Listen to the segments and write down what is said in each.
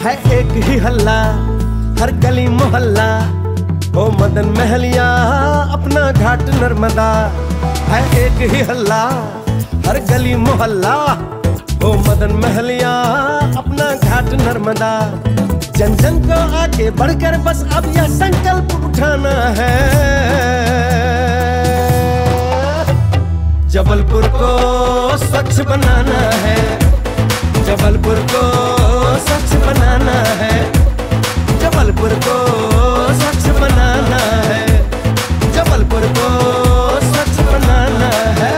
है एक ही हल्ला हर गली मोहल्ला, ओ मदन महलिया अपना घाट नर्मदा। है एक ही हल्ला हर गली मोहल्ला, ओ मदन महलिया अपना घाट नर्मदा। जन जन को आगे बढ़कर बस अब यह संकल्प उठाना है, जबलपुर को स्वच्छ बनाना है, जबलपुर को स्वच्छ बनाना है, जबलपुर को स्वच्छ बनाना है, जबलपुर को स्वच्छ बनाना है।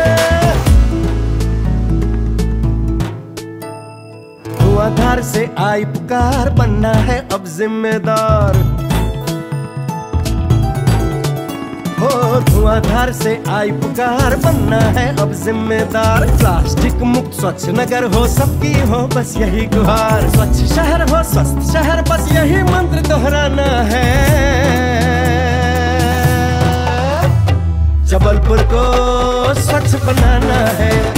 धुआंधार से आई पुकार, बनना है अब जिम्मेदार। हो धुआंधार से आई पुकार, बनना है अब जिम्मेदार। प्लास्टिक मुक्त स्वच्छ नगर हो, सबकी हो बस यही गुहार। स्वच्छ शहर हो स्वस्थ शहर, बस यही मंत्र दोहराना है, जबलपुर को स्वच्छ बनाना है।